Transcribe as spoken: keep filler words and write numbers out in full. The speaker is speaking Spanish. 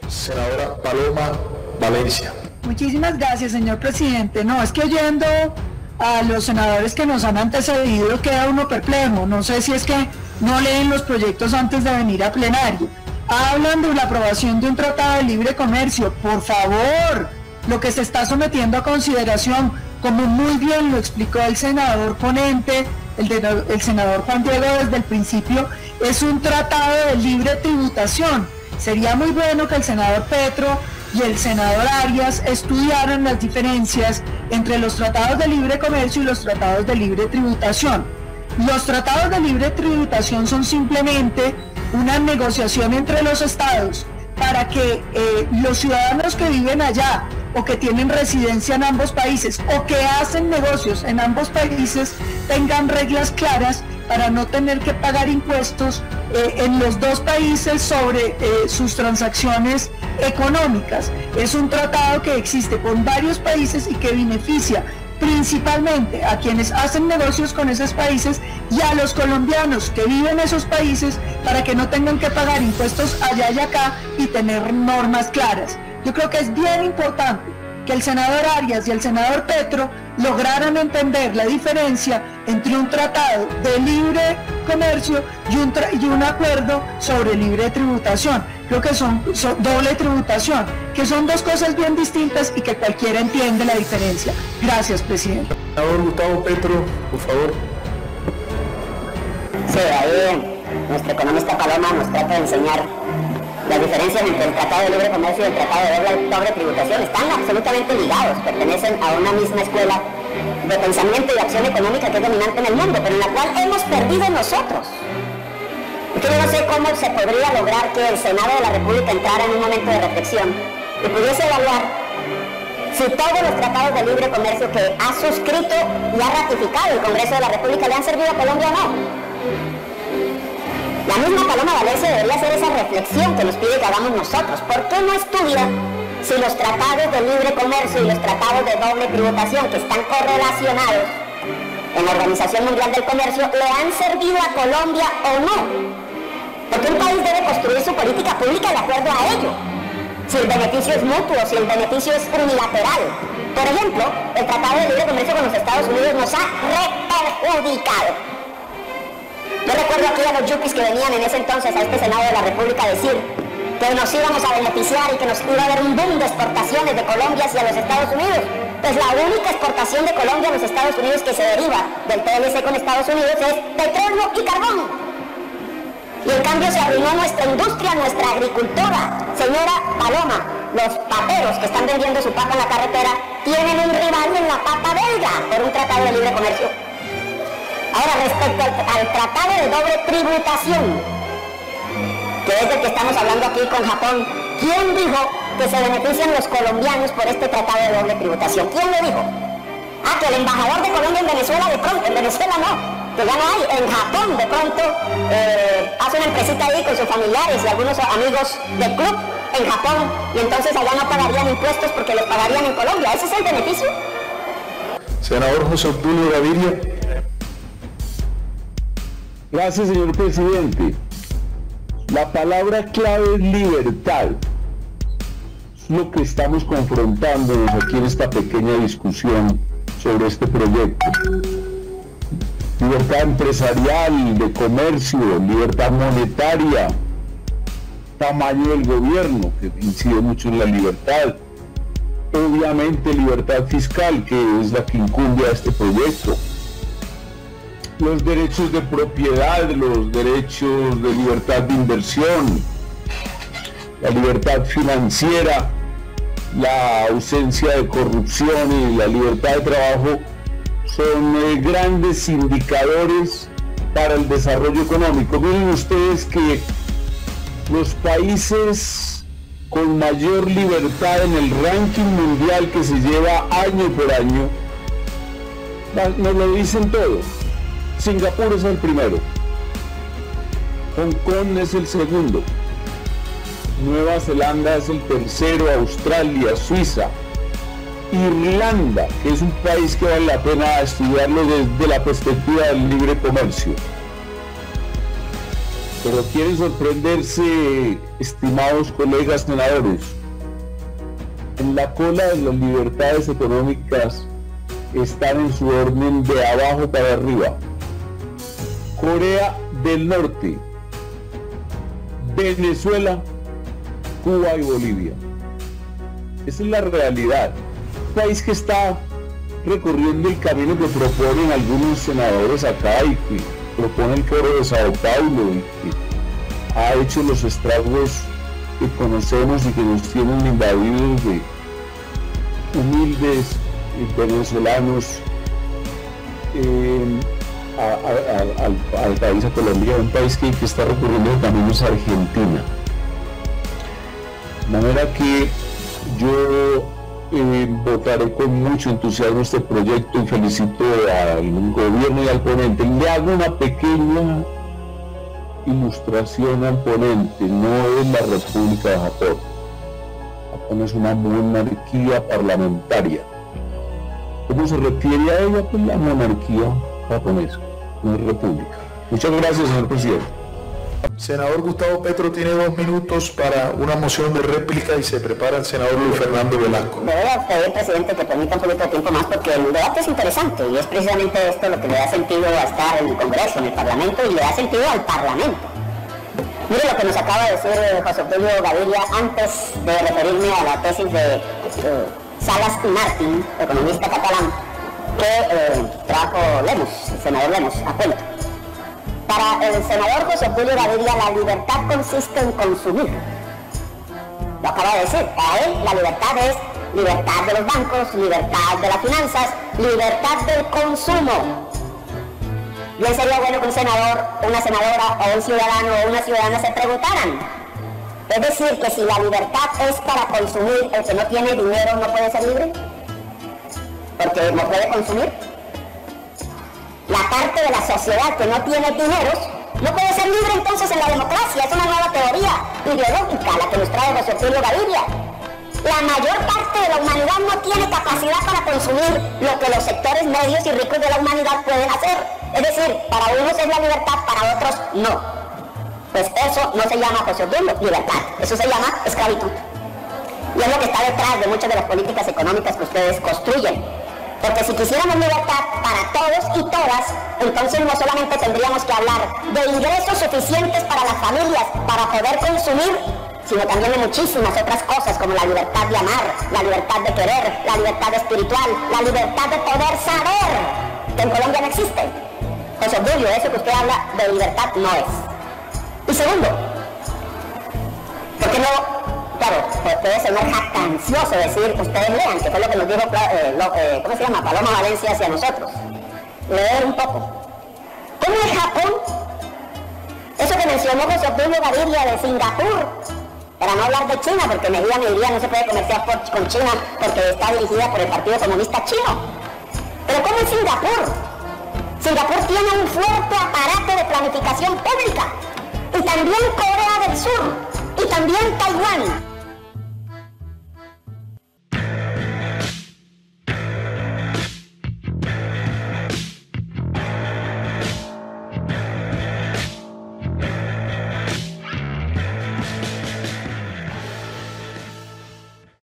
Senadora Paloma Valencia. Muchísimas gracias, señor presidente. No, es que oyendo a los senadores que nos han antecedido queda uno perplejo. No sé si es que no leen los proyectos antes de venir a plenario. Hablan de la aprobación de un tratado de libre comercio. Por favor, lo que se está sometiendo a consideración, como muy bien lo explicó el senador ponente, el, de, el senador Juan Diego desde el principio, es un tratado de libre tributación. Sería muy bueno que el senador Petro y el senador Arias estudiaran las diferencias entre los tratados de libre comercio y los tratados de libre tributación. Los tratados de libre tributación son simplemente una negociación entre los estados para que eh, los ciudadanos que viven allá o que tienen residencia en ambos países o que hacen negocios en ambos países tengan reglas claras para no tener que pagar impuestos eh, en los dos países sobre eh, sus transacciones económicas. Es un tratado que existe con varios países y que beneficia principalmente a quienes hacen negocios con esos países y a los colombianos que viven en esos países para que no tengan que pagar impuestos allá y acá y tener normas claras. Yo creo que es bien importante que el senador Arias y el senador Petro lograran entender la diferencia entre un tratado de libre comercio y un, y un acuerdo sobre libre tributación. Creo que son, son doble tributación, que son dos cosas bien distintas y que cualquiera entiende la diferencia. Gracias, presidente. Senador Gustavo Petro, por favor. Sí, ahí nuestro economista Paloma nos trata de enseñar las diferencias entre el Tratado de Libre Comercio y el Tratado de Doble, doble Tributación. Están absolutamente ligados, pertenecen a una misma escuela de pensamiento y acción económica que es dominante en el mundo, pero en la cual hemos perdido nosotros. Yo no sé cómo se podría lograr que el Senado de la República entrara en un momento de reflexión y pudiese evaluar si todos los tratados de libre comercio que ha suscrito y ha ratificado el Congreso de la República le han servido a Colombia o no. La misma Paloma Valencia debería hacer esa reflexión que nos pide que hagamos nosotros. ¿Por qué no estudia si los tratados de libre comercio y los tratados de doble tributación que están correlacionados en la Organización Mundial del Comercio le han servido a Colombia o no? Porque un país debe construir su política pública de acuerdo a ello. Si el beneficio es mutuo, si el beneficio es unilateral. Por ejemplo, el Tratado de Libre Comercio con los Estados Unidos nos ha reperjudicado. Yo recuerdo aquí a los yuppies que venían en ese entonces a este Senado de la República a decir que nos íbamos a beneficiar y que nos iba a haber un boom de exportaciones de Colombia hacia los Estados Unidos. Pues la única exportación de Colombia a los Estados Unidos que se deriva del T L C con Estados Unidos es petróleo y carbón. Y en cambio se arruinó nuestra industria, nuestra agricultura. Señora Paloma, los paperos que están vendiendo su papa en la carretera tienen un rival en la papa belga por un tratado de libre comercio. Ahora, respecto al, al tratado de doble tributación, que es del que estamos hablando aquí con Japón, ¿quién dijo que se benefician los colombianos por este tratado de doble tributación? ¿Quién lo dijo? Ah, que el embajador de Colombia en Venezuela de pronto, en Venezuela no, que ya no hay, en Japón de pronto eh, hace una empresita ahí con sus familiares y algunos amigos del club en Japón, y entonces allá no pagarían impuestos porque los pagarían en Colombia. ¿Ese es el beneficio? Senador José Obdulio Gaviria. Gracias, señor presidente. La palabra clave es libertad. Es lo que estamos confrontándonos aquí en esta pequeña discusión sobre este proyecto. Libertad empresarial, de comercio, libertad monetaria, tamaño del gobierno, que incide mucho en la libertad. Obviamente libertad fiscal, que es la que incumbe a este proyecto. Los derechos de propiedad, los derechos de libertad de inversión, la libertad financiera, la ausencia de corrupción y la libertad de trabajo son eh, grandes indicadores para el desarrollo económico. Miren ustedes que los países con mayor libertad en el ranking mundial que se lleva año por año nos lo dicen todo. Singapur es el primero, Hong Kong es el segundo, Nueva Zelanda es el tercero, Australia, Suiza, Irlanda, que es un país que vale la pena estudiarlo desde la perspectiva del libre comercio. Pero quieren sorprenderse, estimados colegas senadores. En la cola de las libertades económicas están en su orden de abajo para arriba. Corea del Norte, Venezuela, Cuba y Bolivia. Esa es la realidad. Un país que está recorriendo el camino que proponen algunos senadores acá y que propone el Foro de Sao Paulo y que ha hecho los estragos que conocemos y que nos tienen invadidos de humildes venezolanos eh, a, a, a, al, al país, a Colombia, un país que, que está recorriendo el camino es Argentina. De manera que yo eh, votaré con mucho entusiasmo este proyecto y felicito al gobierno y al ponente. Y le hago una pequeña ilustración al ponente. No es la República de Japón. Japón es una monarquía parlamentaria. ¿Cómo se refiere a ella? Pues la monarquía japonesa, no es república. Muchas gracias, señor presidente. Senador Gustavo Petro tiene dos minutos para una moción de réplica y se prepara el senador Luis Fernando Velasco. Le voy a pedir, presidente, que permita un poquito de tiempo más porque el debate es interesante y es precisamente esto lo que le da sentido a estar en el Congreso, en el Parlamento y le da sentido al Parlamento. Mire lo que nos acaba de decir José Obdulio Gaviria antes de referirme a la tesis de eh, Salas y Martín, economista catalán, que eh, trajo Lemus, el senador Lemus, a cuento. Para el senador José Obdulio Gaviria, la libertad consiste en consumir. Lo acaba de decir, para él la libertad es libertad de los bancos, libertad de las finanzas, libertad del consumo. Bien sería bueno que un senador, una senadora o un ciudadano o una ciudadana se preguntaran. Es decir, que si la libertad es para consumir, el que no tiene dinero no puede ser libre, porque no puede consumir. La parte de la sociedad que no tiene dineros no puede ser libre entonces en la democracia. Es una nueva teoría ideológica la que nos trae José Obdulio Gaviria. La mayor parte de la humanidad no tiene capacidad para consumir lo que los sectores medios y ricos de la humanidad pueden hacer. Es decir, para unos es la libertad, para otros no. Pues eso no se llama, José Obdulio, libertad. Eso se llama esclavitud. Y es lo que está detrás de muchas de las políticas económicas que ustedes construyen. Porque si quisiéramos libertad para todos y todas, entonces no solamente tendríamos que hablar de ingresos suficientes para las familias para poder consumir, sino también de muchísimas otras cosas como la libertad de amar, la libertad de querer, la libertad espiritual, la libertad de poder saber, que en Colombia no existe. José Obdulio, eso que usted habla de libertad no es. Y segundo, ¿por qué no? Claro, puede sonar jactancioso decir, ustedes lean, que fue lo que nos dijo, eh, lo, eh, ¿cómo se llama? Paloma Valencia hacia nosotros. Leer un poco. ¿Cómo es Japón? Eso que mencionó José Obdulio Gaviria de Singapur, para no hablar de China, porque Mejía me diría no se puede comerciar por, con China porque está dirigida por el Partido Comunista Chino. Pero ¿cómo es Singapur? Singapur tiene un fuerte aparato de planificación pública. Y también Corea del Sur. Y también Taiwán.